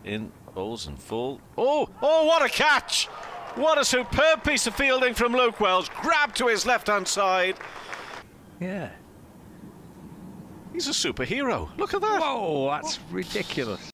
in, balls and full. Oh, what a catch! What a superb piece of fielding from Luke Wells. Grab to his left-hand side. Yeah. He's a superhero. Look at that. Whoa, that's ridiculous.